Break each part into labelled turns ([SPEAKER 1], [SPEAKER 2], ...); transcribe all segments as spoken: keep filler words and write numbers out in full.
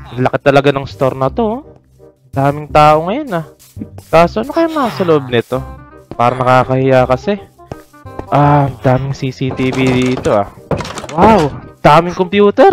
[SPEAKER 1] Laki talaga ng store na to. Daming tao ngayon ah. Kaso ano kaya nasa loob nito? Parang nakakahiya kasi. Ah, daming C C T V dito ah. Wow, daming computer.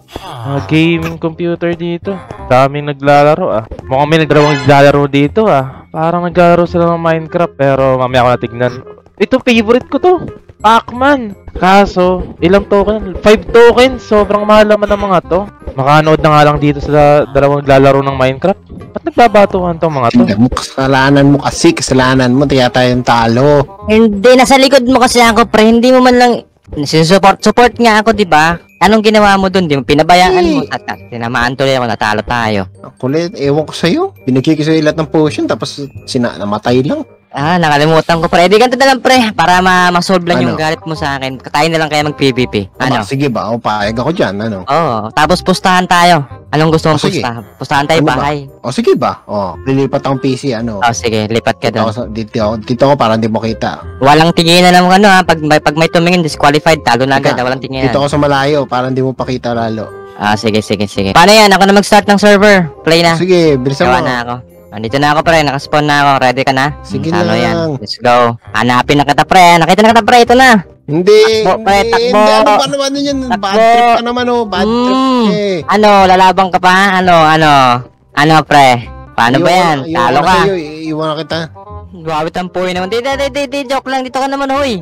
[SPEAKER 1] Uh, gaming computer dito. Daming naglalaro ah. Mukhang may naglalaro dito ah. Parang naglalaro sila ng Minecraft pero mamaya ko na tignan. Ito favorite ko to. Pac-Man. Kaso, ilang token? five tokens. Sobrang mahal naman ng mga to. Makanood na nga lang dito sa dalawang naglalaro ng Minecraft. Ba't nagbabatuhan tong mga to?
[SPEAKER 2] Hindi mo, kasalanan mo kasi. Kasalanan mo, kaya tayong talo.
[SPEAKER 3] Hindi, nasa likod mo kasi ako, pre. Hindi mo man lang... Support, support nga ako, di ba? Anong ginawa mo dun? Di mo pinabayaan mo. At, at tinamaan tuloy ako, natalo tayo.
[SPEAKER 2] Kulit, ewan ko sa'yo. Binigay ko sa'yo lahat ng potion, tapos sina namatay lang.
[SPEAKER 3] Ah, nakalimutan ko, pre. Di ganito na lang, pre. Para ma-solve lang
[SPEAKER 2] Ano?
[SPEAKER 3] yung galit mo sa akin. Tayo na lang kaya mag-P V P. Ano?
[SPEAKER 2] Aba, sige ba? O, paayag ako dyan, ano?
[SPEAKER 3] Oo. Tapos pustahan tayo. Anong gusto mong
[SPEAKER 2] Oh, sige.
[SPEAKER 3] pustahan? Pustahan tayo
[SPEAKER 2] Ano ba?
[SPEAKER 3] bahay.
[SPEAKER 2] O, sige ba? O, lilipat akong P C, ano?
[SPEAKER 3] Oh, sige. Lipat ka
[SPEAKER 2] Dito ako,
[SPEAKER 3] doon.
[SPEAKER 2] sa- dito, ako, dito ako para hindi mo kita.
[SPEAKER 3] Walang tinginan ng ano, ha. Pag may, pag may tumingin, disqualified. Talo na agad.
[SPEAKER 2] Teka,
[SPEAKER 3] Walang tinginan.
[SPEAKER 2] Dito ako sa malayo para hindi mo pakita lalo.
[SPEAKER 3] Ah, sige, sige, sige. Paano yan? Ako na mag-start ng server. Play na.
[SPEAKER 2] Sige, bilisan
[SPEAKER 3] Gawa
[SPEAKER 2] mo.
[SPEAKER 3] na ako. Andito na ako, pre. Nakaspawn na ako. Ready ka na?
[SPEAKER 2] Sige
[SPEAKER 3] Hmm, ano
[SPEAKER 2] lang.
[SPEAKER 3] yan? Let's go. Hanapin na kita, pre. Nakita na kita, pre. Ito na.
[SPEAKER 2] Hindi,
[SPEAKER 3] Takbo, pre,
[SPEAKER 2] hindi,
[SPEAKER 3] takbo.
[SPEAKER 2] hindi. Ano ba naman yun?
[SPEAKER 3] Takbo.
[SPEAKER 2] Bad trip ka naman, oh. Bad trip
[SPEAKER 3] Mm.
[SPEAKER 2] eh.
[SPEAKER 3] Ano? Lalabang ka pa? Ano? Ano? Ano, pre? Paano ba yan?
[SPEAKER 2] Iwan-
[SPEAKER 3] Talo
[SPEAKER 2] iwan
[SPEAKER 3] ka.
[SPEAKER 2] sa'yo, Iwan na kita.
[SPEAKER 3] Gawit ang puwi naman. Di, di, di, di, di, joke lang. Dito ka naman, huy.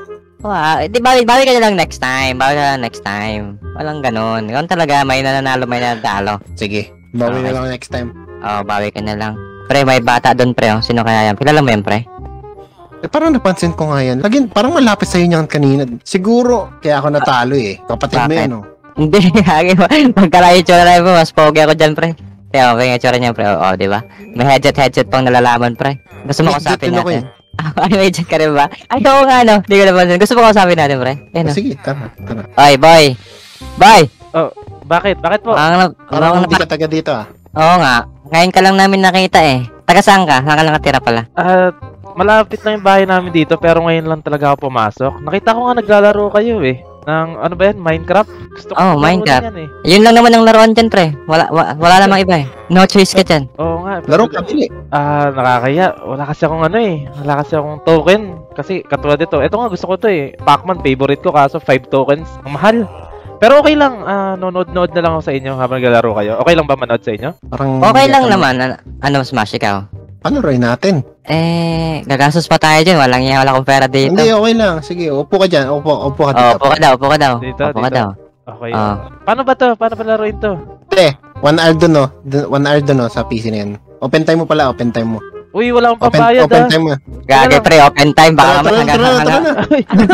[SPEAKER 3] Wow, di bawi, bawi ka na lang next time. Bawi ka na lang next time. Walang ganun. Ganun talaga. May nananalo, may nanatalo.
[SPEAKER 2] Sige, bawi
[SPEAKER 3] Okay.
[SPEAKER 2] na lang next time.
[SPEAKER 3] Oh, bawi ka na lang. Pre, may bata doon, pre. Oh. Sino kaya yan? Kilala mo yan, pre?
[SPEAKER 2] Eh, parang napansin ko nga yan. Laging, parang malapit sa'yo niyan kanina. Siguro, kaya ako natalo eh. Kapatid mo
[SPEAKER 3] Bakit?
[SPEAKER 2] yan, oh.
[SPEAKER 3] Hindi, hagi mo. Magkalayo tsura na mo. Mas pogi ako dyan, pre. Kaya okay nga tsura niya, pre. Oo, di ba? May headset-headset pang nalalaman, pre. Gusto mo
[SPEAKER 2] Headset
[SPEAKER 3] kausapin
[SPEAKER 2] din ako
[SPEAKER 3] natin? Ay, may headset ka rin ba? Ay, oo nga, no. Hindi ko naman. Gusto mo kausapin natin, pre? Eh, no.
[SPEAKER 2] Oh, sige, tara, tara.
[SPEAKER 3] Oy, boy. Boy!
[SPEAKER 1] Oh, bakit? Bakit po?
[SPEAKER 3] Ang,
[SPEAKER 2] Parang
[SPEAKER 3] ang,
[SPEAKER 2] hindi ka taga dito, ah.
[SPEAKER 3] Oo nga. Ngayon ka lang namin nakita eh. Taga saan ka? Saan ka lang natira pala?
[SPEAKER 1] Ah, malapit lang yung bahay namin dito pero ngayon lang talaga ako pumasok. Nakita ko nga naglalaro kayo eh. Ng ano ba yan? Minecraft? Gusto ko
[SPEAKER 3] Oh,
[SPEAKER 1] maglaro
[SPEAKER 3] Minecraft.
[SPEAKER 1] din yan, eh.
[SPEAKER 3] Yun lang naman ang laruan dyan, pre. Wala, wala, wala namang iba eh. No choice ka dyan.
[SPEAKER 1] Oo nga.
[SPEAKER 2] Laro ka, bili.
[SPEAKER 1] Ah, nakakaya. Wala kasi akong ano eh. Wala kasi akong token. Kasi katulad dito. Ito nga gusto ko to eh. Pac-Man favorite ko kaso five tokens. Ang mahal. Pero okay lang. Ah, nonood-nood na lang ako sa inyo habang naglalaro kayo. Okay lang ba manood sa inyo?
[SPEAKER 2] Parang,
[SPEAKER 3] Okay lang
[SPEAKER 2] ano,
[SPEAKER 3] naman. Ano, ano smash ikaw?
[SPEAKER 2] Ano rin natin?
[SPEAKER 3] Eh, gagastos pa tayo dyan. Walang iya, wala akong pera dito.
[SPEAKER 2] Hindi, okay lang. Sige, upo ka dyan. Upo, upo ka
[SPEAKER 3] Oh,
[SPEAKER 2] dito.
[SPEAKER 3] upo ka daw, upo ka daw.
[SPEAKER 1] Dito,
[SPEAKER 3] Upo ka
[SPEAKER 1] dito.
[SPEAKER 3] daw.
[SPEAKER 1] Okay.
[SPEAKER 3] Ah.
[SPEAKER 1] Paano ba to? Paano ba laruin to?
[SPEAKER 2] Te, one hour dun, no? Dun- One hour dun, no? Sa P C na yan. Open time mo pala, open time mo.
[SPEAKER 1] Uy, wala akong
[SPEAKER 2] Open,
[SPEAKER 1] pambayad
[SPEAKER 2] open
[SPEAKER 1] ah.
[SPEAKER 2] time mo.
[SPEAKER 3] Gagi, pre, open time. Baka
[SPEAKER 2] Tara,
[SPEAKER 3] naman
[SPEAKER 2] tara,
[SPEAKER 3] hanggang
[SPEAKER 2] tara, tara
[SPEAKER 3] hanggang.
[SPEAKER 2] na.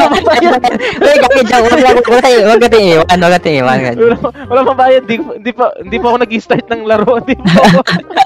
[SPEAKER 3] Uy, gagi, dyan. Huwag lang, huwag tayo, huwag natin iwan, huwag natin iwan.
[SPEAKER 1] Wala, wala pang bayad, di, di pa hindi pa ako nag-start ng laro, di pa ako.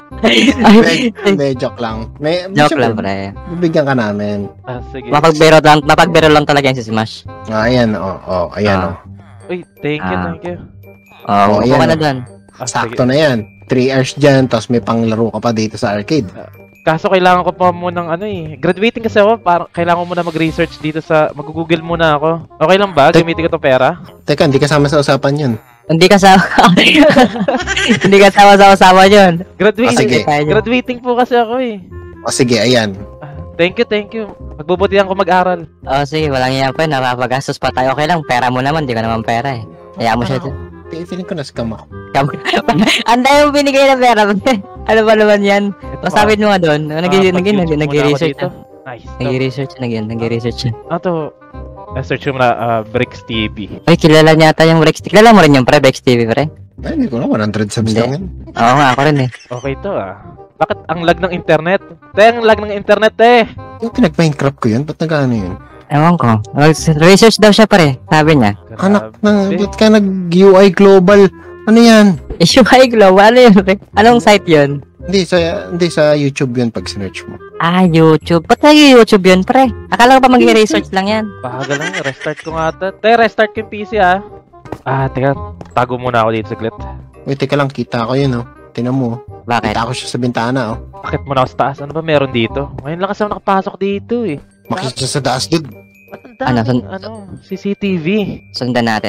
[SPEAKER 3] Ay,
[SPEAKER 2] Hindi, joke lang. May,
[SPEAKER 3] joke
[SPEAKER 2] siyempre,
[SPEAKER 3] lang, pre.
[SPEAKER 2] Bibigyan ka namin.
[SPEAKER 1] Ah, sige.
[SPEAKER 3] Mapagbiro lang, mapagbiro lang talaga yan si Smash.
[SPEAKER 2] Ah, ayan, oh, oh, ayan,
[SPEAKER 3] Ah.
[SPEAKER 2] oh.
[SPEAKER 1] Uy, thank you,
[SPEAKER 3] Ah.
[SPEAKER 1] thank you.
[SPEAKER 3] Oh,
[SPEAKER 2] Oh,
[SPEAKER 3] upo ka
[SPEAKER 2] ayan,
[SPEAKER 3] na
[SPEAKER 2] oh.
[SPEAKER 3] doon.
[SPEAKER 1] Ah,
[SPEAKER 2] Sakto
[SPEAKER 1] sige.
[SPEAKER 2] na yan. three hours dyan, tapos may panglaro ka pa dito sa arcade.
[SPEAKER 1] Kaso kailangan ko pa munang ano eh. Graduating kasi ako, parang kailangan ko muna mag-research dito sa, mag-google muna ako. Okay lang ba? Gamitin ko to pera?
[SPEAKER 2] Teka, hindi kasama sa usapan yun.
[SPEAKER 3] Hindi ka sa... Hindi ka sama sa usawa yun.
[SPEAKER 1] Graduating,
[SPEAKER 2] Ah, sige.
[SPEAKER 1] graduating po kasi ako eh.
[SPEAKER 2] O sige, ayan.
[SPEAKER 1] Ah, thank you, thank you. Magbubutihan ko mag-aral.
[SPEAKER 3] Oh, sige, walang iyan pa. Napapagastos pa tayo. Okay lang, pera mo naman. Di ka naman pera eh. Kaya mo siya.
[SPEAKER 2] Ano? Feeling ko na-scam ako.
[SPEAKER 3] Ang dami mo binigay na pera. Ano ba naman yan?
[SPEAKER 1] Ito,
[SPEAKER 3] Masabit mo nga doon.
[SPEAKER 1] ah,
[SPEAKER 3] Nag- nag-
[SPEAKER 1] mag-YouTube
[SPEAKER 3] nag-
[SPEAKER 1] muna ako
[SPEAKER 3] Nag-research
[SPEAKER 1] dito.
[SPEAKER 3] na.
[SPEAKER 1] Nice. to.
[SPEAKER 3] Nag-research na yan. Nag-research na.
[SPEAKER 1] Ano to? Ah, search ko muna, ah, Bricks T V.
[SPEAKER 3] Ay, kilala niya ata yung Rex. Kilala mo rin yung pre, Rex T V, pre?
[SPEAKER 2] Ay, hindi ko na, one hundred subs
[SPEAKER 3] Hindi.
[SPEAKER 2] lang yan.
[SPEAKER 3] Oo nga, ako rin eh.
[SPEAKER 1] Okay to ah. Bakit ang lag ng internet? Te, ang lag ng internet eh.
[SPEAKER 2] Yung pinag-Minecraft ko yun, ba't nag-ano yun?
[SPEAKER 3] Ewan ko. Research daw siya pre, sabi niya.
[SPEAKER 2] Anak na,
[SPEAKER 1] Grabe.
[SPEAKER 2] ba't ka nag-U I Global? Ano yan?
[SPEAKER 3] Issue high glow, ano yun pre? Anong site yun?
[SPEAKER 2] Hindi, sa, hindi sa YouTube yun pag sinearch mo.
[SPEAKER 3] Ah, YouTube. Ba't nag-YouTube yun pre? Akala ko pa mag-research lang yan.
[SPEAKER 1] Bahaga lang, restart ko nga ito. Te, restart ko yung P C ah. Ah, teka, tago muna ako dito saglit.
[SPEAKER 2] Uy, teka lang, kita ko yun, oh. Tinan mo, oh.
[SPEAKER 3] Bakit?
[SPEAKER 2] Kita ko siya sa bintana, oh.
[SPEAKER 1] Bakit muna ako sa taas? Ano ba meron dito? Ngayon lang kasi ako nakapasok dito eh.
[SPEAKER 2] Makita siya sa taas, dude.
[SPEAKER 1] Ba't ang
[SPEAKER 3] Ano,
[SPEAKER 1] daming,
[SPEAKER 3] sun-
[SPEAKER 1] ano, C C T V?
[SPEAKER 3] Sundan natin.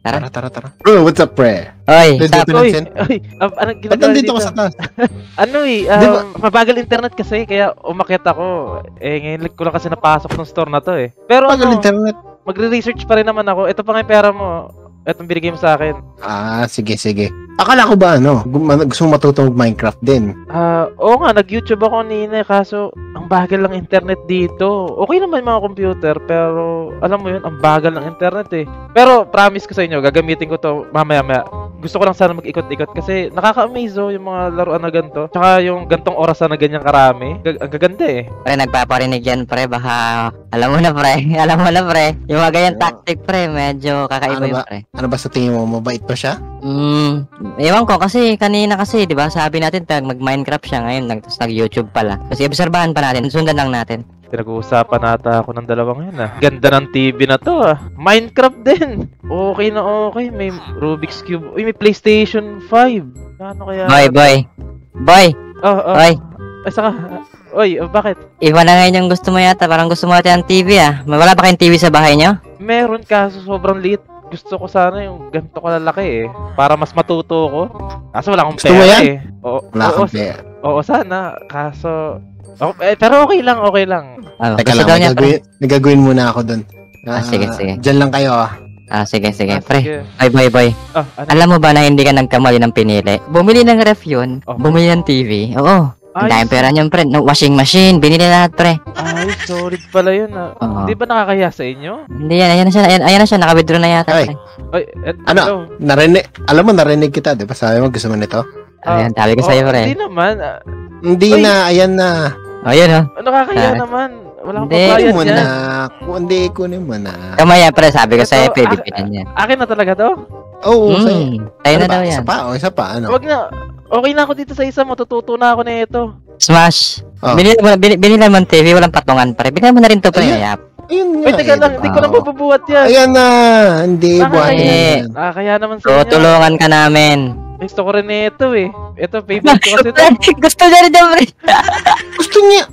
[SPEAKER 3] Tara.
[SPEAKER 2] Tara, tara, tara. Bro, what's up, pre?
[SPEAKER 3] Oy,
[SPEAKER 2] Pwede
[SPEAKER 3] stop.
[SPEAKER 2] ko
[SPEAKER 1] Uy,
[SPEAKER 2] pinansin?
[SPEAKER 1] uy, um, anong
[SPEAKER 2] Ba't
[SPEAKER 1] ginagawa
[SPEAKER 2] nandito
[SPEAKER 1] dito?
[SPEAKER 2] ka sa taas?
[SPEAKER 1] Ano eh, um,
[SPEAKER 2] Di ba-
[SPEAKER 1] mabagal internet kasi, kaya umakyat ako. Eh, ngayon ko lang kasi napasok ng store na to eh. Pero
[SPEAKER 2] Bagal
[SPEAKER 1] ano,
[SPEAKER 2] internet.
[SPEAKER 1] magre-research pa rin naman ako. Ito pa nga yung pera mo. Itong binigay mo sa akin.
[SPEAKER 2] Ah, sige, sige. Akala ko ba, ano, gum- gusto mo matuto mag-Minecraft din?
[SPEAKER 1] Ah, oo nga, nag-YouTube ako kanina eh, kaso ang bagal ng internet dito. Okay naman yung mga computer, pero alam mo yun, ang bagal ng internet eh. Pero promise ko sa inyo, gagamitin ko to mamaya-maya. Gusto ko lang sana mag-ikot-ikot kasi nakaka-amaze oh, yung mga laruan na ganito. Tsaka yung gantong orasan na ganyan karami. Gag- ang gaganda eh.
[SPEAKER 3] Pre, nagpaparinig yan, pre. Baka, alam mo na, pre. Alam mo na, pre. Yung mga ganyan tactic, pre. Medyo kakaiba
[SPEAKER 2] Ano
[SPEAKER 3] yun,
[SPEAKER 2] ba?
[SPEAKER 3] pre.
[SPEAKER 2] Ano ba sa tingin mo? Mabait pa siya?
[SPEAKER 3] Hmm, ewan ko kasi kanina kasi, 'di ba? Sabi natin tag mag-Minecraft siya ngayon, nag nag-YouTube pala. Kasi obserbahan pa natin, sundan lang natin.
[SPEAKER 1] Pinag-uusapan nata ako ng dalawang yun ah. Ganda ng T V na to ah. Minecraft din. Okay na okay. May Rubik's Cube. Uy, may PlayStation five. Ano kaya?
[SPEAKER 3] Boy, boy. Boy,
[SPEAKER 1] Oh, oh.
[SPEAKER 3] boy.
[SPEAKER 1] Ay, saka. Uy, oh, bakit?
[SPEAKER 3] Iba na ngayon yung gusto mo yata. Parang gusto mo natin ang T V ah. May wala ba kayong T V sa bahay nyo?
[SPEAKER 1] Meron kaso sobrang liit. Gusto ko sana yung ganito kalalaki eh. Para mas matuto ko. Kaso wala akong
[SPEAKER 2] Gusto mo
[SPEAKER 1] pera
[SPEAKER 2] yan?
[SPEAKER 1] eh. Oo,
[SPEAKER 2] Wala
[SPEAKER 1] oo,
[SPEAKER 2] kang pera.
[SPEAKER 1] oo, sana. Kaso. Oh, eh, pero okay lang, okay lang.
[SPEAKER 3] Oh,
[SPEAKER 2] Teka
[SPEAKER 3] gusto
[SPEAKER 2] lang,
[SPEAKER 3] daw
[SPEAKER 2] may
[SPEAKER 3] niya, pre.
[SPEAKER 2] gagawin, may gagawin muna ako dun.
[SPEAKER 3] Ah, sige, sige.
[SPEAKER 2] Diyan lang kayo ah.
[SPEAKER 3] Ah, sige, sige.
[SPEAKER 1] Ah,
[SPEAKER 3] Pre,
[SPEAKER 1] sige.
[SPEAKER 3] boy, boy, boy.
[SPEAKER 1] Oh, ano?
[SPEAKER 3] Alam mo ba na hindi ka nagkamali ng pinili? Bumili ng ref yun.
[SPEAKER 1] Oh.
[SPEAKER 3] Bumili ng T V. Oo. Ang
[SPEAKER 1] Ay,
[SPEAKER 3] daming pera niyan, pre. No, washing machine. Binili lahat, pre.
[SPEAKER 1] Ay, solid pala yun ah.
[SPEAKER 3] Oo.
[SPEAKER 1] Di ba nakakahiya sa inyo?
[SPEAKER 3] Hindi yan. Ayan na siya. Ayan, ayan na siya. Naka-withdraw na yata,
[SPEAKER 2] Ay.
[SPEAKER 3] pre.
[SPEAKER 1] Ay, et,
[SPEAKER 2] Ano?
[SPEAKER 1] hello.
[SPEAKER 2] Narinig, alam mo, narinig kita, di ba? Sabi mo, gusto mo nito?
[SPEAKER 3] Ayan, sabi ko
[SPEAKER 1] Oh,
[SPEAKER 3] sa'yo, pre.
[SPEAKER 1] Hindi naman. ah,
[SPEAKER 2] Hindi
[SPEAKER 1] Uy.
[SPEAKER 2] na, ayan na.
[SPEAKER 3] O, yun, oh.
[SPEAKER 1] nakakahiya
[SPEAKER 3] Ah.
[SPEAKER 1] naman. Wala akong
[SPEAKER 3] Hindi.
[SPEAKER 2] Kunin
[SPEAKER 1] pagbayad
[SPEAKER 2] mo
[SPEAKER 1] yan.
[SPEAKER 2] na. Hindi, kunin mo na.
[SPEAKER 3] Kamaya, pre. Sabi ko
[SPEAKER 1] Ito,
[SPEAKER 3] sa'yo, pre.
[SPEAKER 1] ah,
[SPEAKER 3] Bibilan niya.
[SPEAKER 1] Akin na talaga to?
[SPEAKER 2] Oo, oh, sa'yo.
[SPEAKER 3] Hmm. Sa'yo
[SPEAKER 2] Ano
[SPEAKER 3] na
[SPEAKER 2] ba?
[SPEAKER 3] daw
[SPEAKER 2] Isa
[SPEAKER 3] yan.
[SPEAKER 2] pa, o isa pa, ano?
[SPEAKER 1] Wag na. Okay na ako dito sa isa. Matututo na ako na ito.
[SPEAKER 3] Smash.
[SPEAKER 2] Oh.
[SPEAKER 3] Binili mo, binili, binili mo ng T V. Walang patungan, pre. Binili mo na rin to, pre.
[SPEAKER 2] Ayun.
[SPEAKER 3] Ayap.
[SPEAKER 2] Ayun nga.
[SPEAKER 1] Uy, teka
[SPEAKER 2] eh,
[SPEAKER 1] lang.
[SPEAKER 2] di
[SPEAKER 1] Hindi
[SPEAKER 2] ba?
[SPEAKER 1] ko na mabubuhat yan.
[SPEAKER 2] Ayan na. Hindi,
[SPEAKER 1] Bakit?
[SPEAKER 2] buhay na
[SPEAKER 3] Eh.
[SPEAKER 2] yan.
[SPEAKER 1] Nakakahiya naman sa
[SPEAKER 3] So,
[SPEAKER 1] inyo.
[SPEAKER 3] tulungan ka namin.
[SPEAKER 1] Gusto ko rin ito eh. Ito, favorite ko kasi ito.
[SPEAKER 3] Gusto niya rin daw, pre.
[SPEAKER 2] Gusto niya.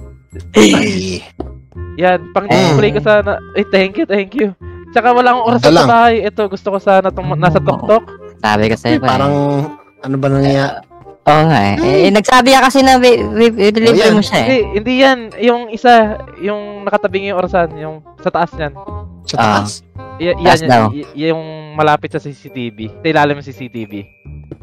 [SPEAKER 2] Ay.
[SPEAKER 1] Yan, pang display ko sana. Ay, thank you, thank you. Tsaka wala akong oras
[SPEAKER 2] Ito
[SPEAKER 1] sa
[SPEAKER 2] lang.
[SPEAKER 1] bahay. Ito, gusto ko sana itong nasa tuktok.
[SPEAKER 3] Sabi ko sa'yo,
[SPEAKER 2] Eh,
[SPEAKER 3] pre.
[SPEAKER 2] parang, ano ba nangyaya?
[SPEAKER 3] Oo nga eh. Eh, nagsabi ka kasi na bi- bi- bi- deliver
[SPEAKER 2] Oh, yan.
[SPEAKER 3] mo siya eh.
[SPEAKER 1] Hindi, hindi yan. Yung isa, yung nakatabing yung orasan, yung sa taas niyan.
[SPEAKER 2] Sa
[SPEAKER 3] Ah.
[SPEAKER 2] taas?
[SPEAKER 1] Y-
[SPEAKER 3] Taas
[SPEAKER 1] yan,
[SPEAKER 3] daw.
[SPEAKER 1] y- y- yung malapit sa C C T V. Sa ilalim ng C C T V.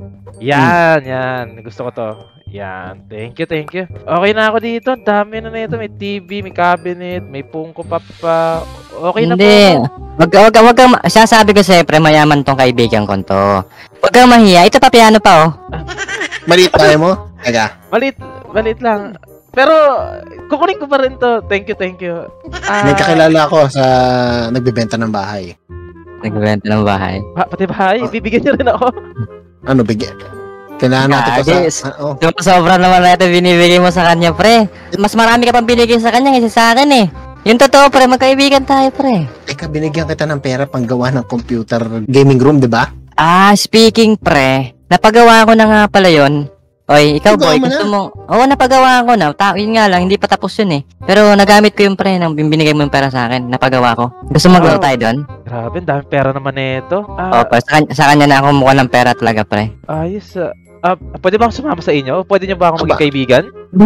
[SPEAKER 1] Yan, yan. Gusto ko to. Yan. Thank you, thank you. Okay na ako dito. Ang dami na nito. May T V, may cabinet, may Funko Pop pa. Okay na po.
[SPEAKER 3] Hindi.
[SPEAKER 1] ako.
[SPEAKER 3] Wag ka, wag ka, wag ka, ma- sasabi ko sa'yo, pre, mayaman tong kaibigan ko to. Wag kang mahiya. Ito pa, piano pa, oh.
[SPEAKER 2] Maliit tayo mo? Teka.
[SPEAKER 1] Malit, malit lang. Pero, kukunin ko pa rin to. Thank you, thank you. Ah,
[SPEAKER 2] May kakilala ako sa nagbebenta ng bahay.
[SPEAKER 3] Nagbibenta ng bahay.
[SPEAKER 1] pa- pati bahay, bibigyan niyo rin ako.
[SPEAKER 2] Ano, bigyan? Kailangan natin pa
[SPEAKER 3] Gagi,
[SPEAKER 2] sa... Ah, oh.
[SPEAKER 3] Sobra naman na ito binibigay mo sa kanya, pre. Mas marami ka pang binigay sa kanya kasi sa akin eh. Yung totoo, pre, magkaibigan tayo, pre.
[SPEAKER 2] Teka, binigyan kita ng pera pang gawa ng computer gaming room, di ba?
[SPEAKER 3] Ah, speaking, pre, napagawa ko na nga pala yon. Oy, ikaw,
[SPEAKER 2] Nagawa
[SPEAKER 3] boy,
[SPEAKER 2] mo
[SPEAKER 3] gusto
[SPEAKER 2] na?
[SPEAKER 3] mo... Oo, napagawa ko na. Ta yun nga lang, hindi pa tapos yun eh. Pero nagamit ko yung pre, nang binigay mo yung pera sa akin. Napagawa ko. Gusto mo maglaro
[SPEAKER 1] Wow.
[SPEAKER 3] tayo doon?
[SPEAKER 1] Grabe, ang dami pera naman nito.
[SPEAKER 3] Oo,
[SPEAKER 1] Ah,
[SPEAKER 3] pa, sa, kanya, sa kanya na ako mukha ng pera talaga, pre.
[SPEAKER 1] ayos. ah. Ah, pwede ba ako sumama sa inyo? Pwede niyo ba ako
[SPEAKER 2] Aba.
[SPEAKER 1] maging kaibigan?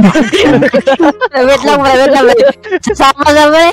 [SPEAKER 3] wait lang, pre, wait lang, wait. Sasama ka, pre.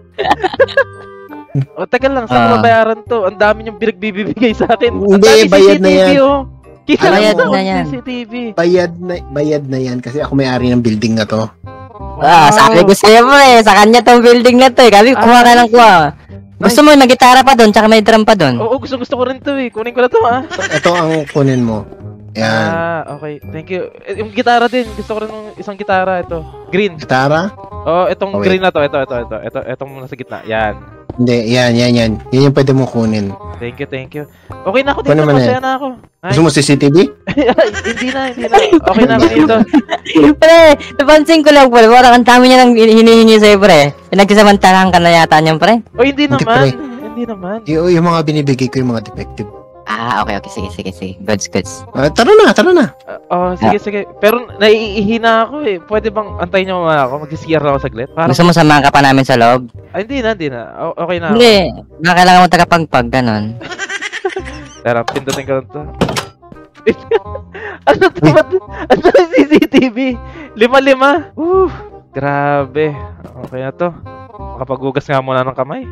[SPEAKER 1] O, teka lang, saan
[SPEAKER 3] Ah.
[SPEAKER 1] ko bayaran to? Ang dami niyong binagbibigay sa akin. Ang
[SPEAKER 2] Hindi,
[SPEAKER 1] dami
[SPEAKER 2] bayad na
[SPEAKER 1] C C T V,
[SPEAKER 2] yan.
[SPEAKER 1] oh. Kita
[SPEAKER 2] Alam
[SPEAKER 3] Bayad
[SPEAKER 2] mo,
[SPEAKER 3] na yan.
[SPEAKER 1] C C T V.
[SPEAKER 2] Bayad na, bayad na yan kasi ako may-ari ng building na to.
[SPEAKER 3] Ah, sabi ko sa'yo, pre, sa kanya tong building na to eh. Kami, kuha ka lang kuha. Gusto mo, may gitara pa doon, tsaka may drum pa doon.
[SPEAKER 1] Oo, gusto gusto ko rin to eh. Kunin ko na to ah.
[SPEAKER 2] Ito ang kunin mo. Yan.
[SPEAKER 1] Ah, okay. Thank you. Eh, yung gitara din. Gusto ko rin ng isang gitara. Ito. Green.
[SPEAKER 2] Gitara?
[SPEAKER 1] Oo, itong
[SPEAKER 2] Okay.
[SPEAKER 1] green na to. Ito, ito, ito. Ito, itong nasa gitna. Yan.
[SPEAKER 2] Hindi, yan, yan, yan. Yan yung pwede mo kunin.
[SPEAKER 1] Thank you, thank you. Okay na ako dito.
[SPEAKER 2] Ano naman
[SPEAKER 1] Masaya na ako. Ay,
[SPEAKER 2] Gusto mo C C T V?
[SPEAKER 1] ay, hindi na, hindi na. Okay na ako dito.
[SPEAKER 3] Pre, napansin ko lang, pre. Parang ang dami niya nang hinihingi sa'yo, pre. Pinagsasamantalahan ka na yata niyan, pre.
[SPEAKER 1] O, hindi
[SPEAKER 2] Hindi,
[SPEAKER 1] naman.
[SPEAKER 2] pre.
[SPEAKER 1] Hindi naman.
[SPEAKER 2] Y- yung mga binibigay ko yung mga defective.
[SPEAKER 3] Ah, okay, okay. Sige, sige, sige. Goods, goods.
[SPEAKER 2] Ah, tara na, tara na.
[SPEAKER 1] Ah, oh, sige, sige. Pero naiihi na ako eh. Pwede bang antayin niyo muna ako? Mag-C R na ako saglit? Para...
[SPEAKER 3] Gusto mo samahan ka pa namin sa loob?
[SPEAKER 1] Ay, hindi na, hindi na. O- okay na ako.
[SPEAKER 3] Hindi. Baka kailangan mo tagapagpag, ganon.
[SPEAKER 1] Tara, pindutin ko to. Ano to? Ba't- Ano yung C C T V? Lima-lima. Uh, grabe. Okay na to. Makapaghugas nga muna ng kamay.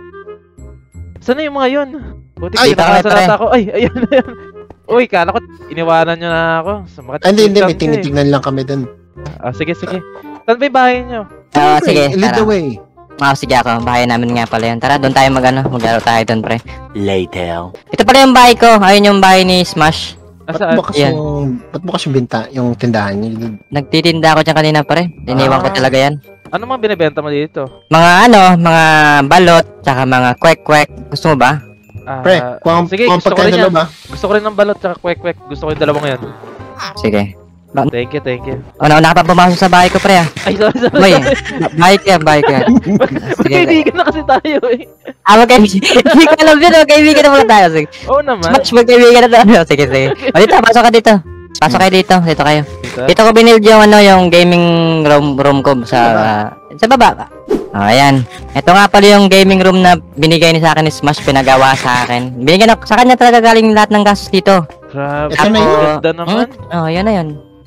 [SPEAKER 1] Saan na yung mga yun? Buti
[SPEAKER 2] Ay,
[SPEAKER 1] kita
[SPEAKER 3] tama,
[SPEAKER 1] sa
[SPEAKER 3] pre.
[SPEAKER 1] nata ko. Ay, ayun na yun. Uy, kala ko iniwanan nyo na ako. Sumakit
[SPEAKER 2] Ah, hindi, hindi.
[SPEAKER 1] yung
[SPEAKER 2] May
[SPEAKER 1] tiyan ko eh.
[SPEAKER 2] tinitignan lang kami dun.
[SPEAKER 1] Ah, sige, sige. Saan ba yung bahay nyo?
[SPEAKER 3] Oo,
[SPEAKER 2] Pre,
[SPEAKER 3] sige,
[SPEAKER 2] lead
[SPEAKER 3] tara.
[SPEAKER 2] the way.
[SPEAKER 3] Ah, sige ako. Bahay namin nga pala yun. Tara, doon tayo mag ano. Maglaro tayo doon, pre.
[SPEAKER 4] Later.
[SPEAKER 3] Ito pala yung bahay ko. Ayun yung bahay ni Smash.
[SPEAKER 2] Ba't
[SPEAKER 1] Asaan?
[SPEAKER 2] bukas
[SPEAKER 3] Yan.
[SPEAKER 2] yung, ba't bukas yung binta, yung tindahan niyo?
[SPEAKER 3] Nagtitinda ako dyan kanina, pre. Iniwan ko
[SPEAKER 1] Ah.
[SPEAKER 3] talaga yan.
[SPEAKER 1] Ano mga binibenta mo dito?
[SPEAKER 3] Mga ano, mga balot, tsaka mga kwek-kwek. Gusto mo ba?
[SPEAKER 1] Ah,
[SPEAKER 2] Pre, kung
[SPEAKER 1] sige,
[SPEAKER 2] kung
[SPEAKER 1] gusto ko
[SPEAKER 2] pagkain
[SPEAKER 1] rin
[SPEAKER 2] na
[SPEAKER 1] yan.
[SPEAKER 2] ba?
[SPEAKER 1] Gusto ko rin ng balot tsaka kwek-kwek. Gusto ko yung dalawang yan.
[SPEAKER 3] Sige.
[SPEAKER 1] Thank you, thank you.
[SPEAKER 3] Una-una ka pa pumasok sa bahay ko, pre, ah.
[SPEAKER 1] Ay, sorry, sorry.
[SPEAKER 3] Uy,
[SPEAKER 1] sorry.
[SPEAKER 3] bahay ka, bahay ka. Sige.
[SPEAKER 1] Magkaibigan na kasi tayo eh.
[SPEAKER 3] Ah, magkaibigan. Hindi ko alam yun, magkaibigan na muna tayo. Sige.
[SPEAKER 1] Oo naman.
[SPEAKER 3] Smash, magkaibigan na tayo. Sige, sige. O dito, pasok ka dito. Pasok kayo dito. Dito kayo. Dito ko binild yung ano, yung gaming room room ko sa ah, sa baba. Oh, ayan. Ito nga pala yung gaming room na binigay ni sa akin ni Smash, pinagawa sa akin. Binigyan ako sa kanya talaga galing lahat ng gastos dito.
[SPEAKER 1] Grabe.
[SPEAKER 2] Ito na yun.
[SPEAKER 1] Ganda naman.
[SPEAKER 3] Oh, yan na yun.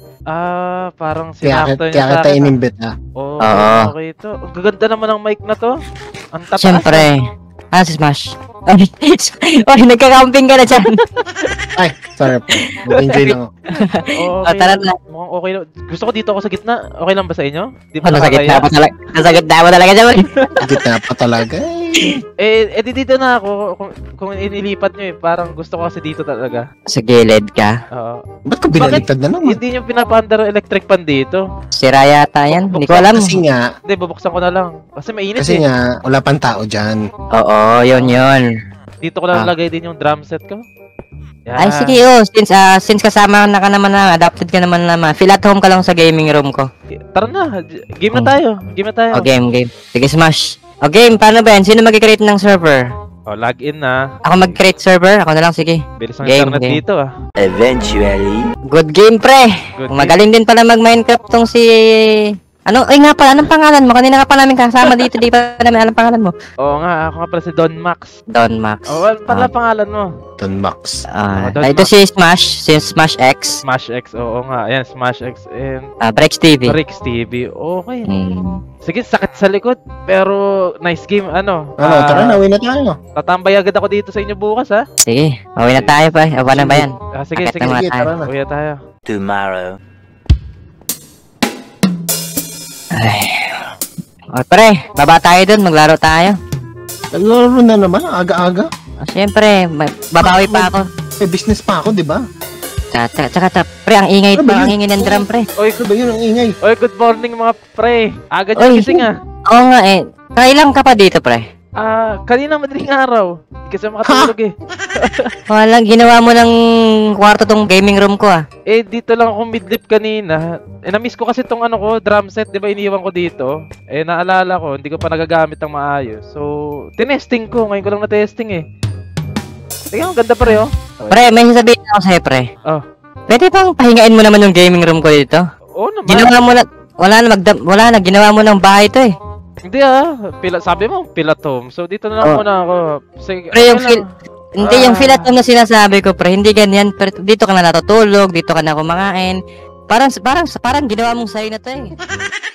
[SPEAKER 1] Ah, parang
[SPEAKER 2] Kaya,
[SPEAKER 1] sinakto niya
[SPEAKER 2] kaya
[SPEAKER 1] sa
[SPEAKER 2] kita
[SPEAKER 1] akin. ah.
[SPEAKER 2] inimbit ha.
[SPEAKER 1] Oo,
[SPEAKER 3] Oo.
[SPEAKER 1] okay ito. Ang gaganda naman ng mic na to. Ang tataas.
[SPEAKER 3] Siyempre. Ah, si Smash. Ay, oy, nagka-camping ka na dyan.
[SPEAKER 2] Ay, sorry po. Enjoy lang ako.
[SPEAKER 1] Oo,
[SPEAKER 3] O, tara na.
[SPEAKER 1] Mukhang okay lang. Gusto ko dito ako sa gitna. Okay lang ba sa inyo? Di ba
[SPEAKER 3] Nasa gitna
[SPEAKER 1] nakakaya?
[SPEAKER 3] pa talaga. Nasa gitna pa talaga dyan.
[SPEAKER 2] Gitna pa talaga. Eh.
[SPEAKER 1] Eh, eh di dito na ako. Kung, kung inilipat nyo eh. Parang gusto ko kasi dito talaga.
[SPEAKER 3] Sa gilid ka.
[SPEAKER 1] Oo.
[SPEAKER 2] Ba't ko binaligtad na naman?
[SPEAKER 1] Hindi nyo pinapandar electric pan dito.
[SPEAKER 3] Sira yata yan. Hindi ko alam.
[SPEAKER 2] Kasi nga,
[SPEAKER 1] Hindi, bubuksan ko na lang. Kasi mainit
[SPEAKER 2] kasi
[SPEAKER 1] eh.
[SPEAKER 2] nga, wala pang tao dyan.
[SPEAKER 3] Oo, yun yun.
[SPEAKER 1] Dito ko lang
[SPEAKER 3] Ah.
[SPEAKER 1] lagay din yung drum set ko. Yan.
[SPEAKER 3] Ay, sige, oh. Since, ah, since kasama na ka naman na, adapted ka naman naman. Feel at home ka lang sa gaming room ko.
[SPEAKER 1] Tara na. Game na
[SPEAKER 3] Hmm.
[SPEAKER 1] tayo. Game na tayo.
[SPEAKER 3] O, game, game. Sige, Smash. O, game. Paano ba yan? Sino mag-create ng server?
[SPEAKER 1] Oh, log in na.
[SPEAKER 3] Ako mag-create server? Ako na lang, sige.
[SPEAKER 1] Bilis ng
[SPEAKER 3] Game,
[SPEAKER 1] internet
[SPEAKER 3] game.
[SPEAKER 1] dito ah.
[SPEAKER 4] Eventually.
[SPEAKER 3] Good game, pre.
[SPEAKER 1] Good
[SPEAKER 3] Magaling din pala mag-Minecraft tong si... Ano? Ay nga pala, anong pangalan mo? Kanina ka pa namin kasama dito, di pa namin alam pangalan mo.
[SPEAKER 1] Oo nga, ako nga pala si Don Max.
[SPEAKER 3] Don Max.
[SPEAKER 1] Oh, well, pala pangalan mo.
[SPEAKER 2] Don Max.
[SPEAKER 3] Ah,
[SPEAKER 1] Oh, Don
[SPEAKER 3] ah, ito
[SPEAKER 1] Max.
[SPEAKER 3] si Smash, si Smash X.
[SPEAKER 1] Smash X, oo nga. Ayan, Smash X and
[SPEAKER 3] Ah, Breaks T V.
[SPEAKER 1] Rix T V. Okay.
[SPEAKER 3] Hmm.
[SPEAKER 1] Sige, sakit sa likod. Pero, nice game. Ano?
[SPEAKER 2] Ano,
[SPEAKER 1] ah,
[SPEAKER 2] tara na, uwi na tayo.
[SPEAKER 1] Tatambay agad ako dito sa inyo bukas, ha?
[SPEAKER 3] Sige, uwi na tayo pa. O, paano ba yan?
[SPEAKER 1] Ah, sige,
[SPEAKER 3] Akit
[SPEAKER 1] sige.
[SPEAKER 3] na muna
[SPEAKER 2] Sige,
[SPEAKER 3] tayo.
[SPEAKER 2] tara na.
[SPEAKER 1] Uwi na tayo.
[SPEAKER 4] Tomorrow.
[SPEAKER 3] Ay. O, pre, baba tayo dun, maglaro tayo.
[SPEAKER 2] Laro na naman, aga-aga.
[SPEAKER 3] O, syempre, ma- babawi pa ako.
[SPEAKER 2] May business pa ako, di ba?
[SPEAKER 3] Tsaka, tsaka, tsaka, tsaka, pre, ang ingay
[SPEAKER 2] Ano ba
[SPEAKER 3] pa, ang
[SPEAKER 2] yun?
[SPEAKER 3] ingay ng drum, pre.
[SPEAKER 1] Oy,
[SPEAKER 2] Ano ba yun ang ingay?
[SPEAKER 1] oy, good morning mga pre. Agad
[SPEAKER 3] Oy.
[SPEAKER 1] yung gising, ah.
[SPEAKER 3] Oo nga eh. Kailan ka pa dito, pre?
[SPEAKER 1] Ah, kanina madaling araw. Hindi kasi makatulog eh.
[SPEAKER 3] Walang ginawa mo ng kwarto tong gaming room ko ah.
[SPEAKER 1] Eh, dito lang ako midlip kanina. Eh, na-miss ko kasi tong ano ko, drum set, di ba iniwan ko dito? Eh, naalala ko, hindi ko pa nagagamit ng maayos. So, tinesting ko. Ngayon ko lang na-testing eh. Tingnan, ang ganda pa rin, oh.
[SPEAKER 3] Pre, may sasabihin ako sa'yo, pre.
[SPEAKER 1] Oh.
[SPEAKER 3] Pwede bang pahingain mo naman yung gaming room ko dito?
[SPEAKER 1] Oo naman.
[SPEAKER 3] Ginawa mo na, wala na, magda, wala na, ginawa mo ng bahay to eh.
[SPEAKER 1] Hindi ah. Pila, sabi mo, pilat home. So, dito na lang
[SPEAKER 3] Oh.
[SPEAKER 1] muna ako. Sige,
[SPEAKER 3] Pre, yung
[SPEAKER 1] okay
[SPEAKER 3] feel,
[SPEAKER 1] lang.
[SPEAKER 3] hindi, yung
[SPEAKER 1] Ah.
[SPEAKER 3] feel at home na sinasabi ko, pre, hindi ganyan. Pre, dito ka na natutulog, dito ka na kumakain. Parang, parang, parang ginawa mong sa'yo na to eh.